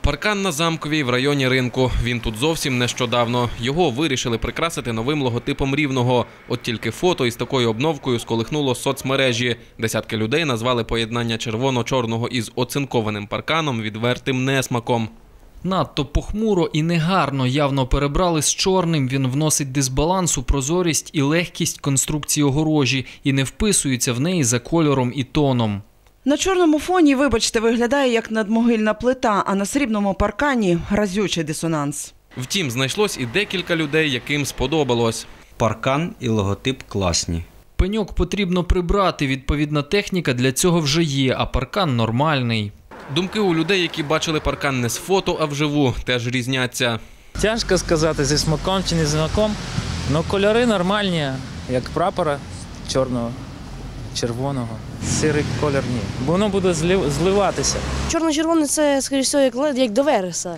Паркан на Замковій в районі Ринку. Він тут зовсім нещодавно. Його вирішили прикрасити новим логотипом Рівного. От тільки фото із такою обновкою сколихнуло соцмережі. Десятки людей назвали поєднання червоно-чорного із оцинкованим парканом відвертим несмаком. Надто похмуро і негарно явно перебрали з чорним. Він вносить дисбаланс у прозорість і легкість конструкції огорожі і не вписується в неї за кольором і тоном. На чорному фоні, вибачте, виглядає як надмогильна плита, а на срібному паркані – разючий дисонанс. Втім, знайшлось і декілька людей, яким сподобалось. Паркан і логотип класні. Пеньок потрібно прибрати, відповідна техніка для цього вже є, а паркан нормальний. Думки у людей, які бачили паркан не з фото, а вживу, теж різняться. Тяжко сказати, зі смаком чи не зі смаком, але кольори нормальні, як прапора чорного, червоного. Сірий колір ні, бо воно буде зливатися. Чорно-червоний – це, скоріш всього, як до вереса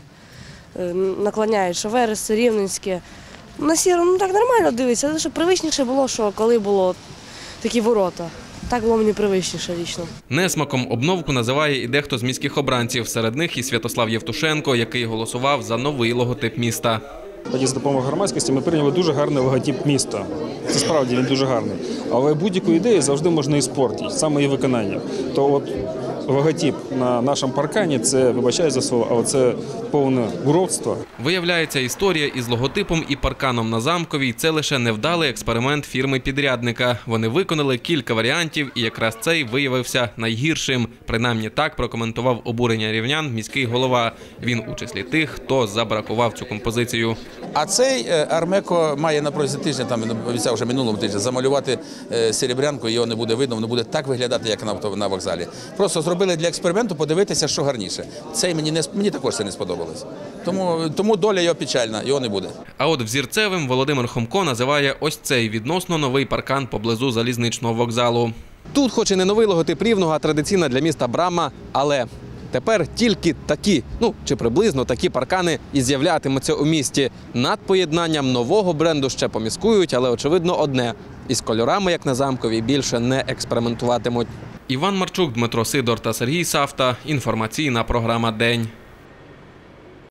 наклоняють, що верес – це рівненське. На сірому так нормально дивиться, але щоб привичніше було, що коли було такі ворота. Так було мені привичніше лічно. Несмаком обновку називає і дехто з міських обранців. Серед них і Святослав Євтушенко, який голосував за новий логотип міста. Тоді з допомогою громадськості ми прийняли дуже гарний логотип міста. Це справді він дуже гарний. Але будь-яку ідею завжди можна іспортити, саме її виконання. То от логотип на нашому паркані – це, вибачаю за слово, але це повне уродство. Виявляється, історія із логотипом і парканом на Замковій – це лише невдалий експеримент фірми-підрядника. Вони виконали кілька варіантів, і якраз цей виявився найгіршим. Принаймні так прокоментував обурення рівнян міський голова. Він у числі тих, хто забракував цю композицію. А цей Армеко має на протязі тижня, там обіцяв вже минулого тижня, замалювати серебрянку, його не буде видно, воно буде так виглядати, як на вокзалі. Просто зробили для експерименту подивитися, що гарніше. Цей мені також це не сподобалось. Тому доля його печальна, його не буде. А от взірцевим Володимир Хомко називає ось цей відносно новий паркан поблизу залізничного вокзалу. Тут хоч і не новий логотип Рівного, а традиційна для міста брама, але тепер тільки такі, чи приблизно такі паркани і з'являтимуться у місті. Над поєднанням нового бренду ще поміскують, але очевидно одне – із кольорами, як на Замковій, більше не експериментуватимуть. Іван Марчук, Дмитро Сидор та Сергій Савта. Інформаційна програма «День».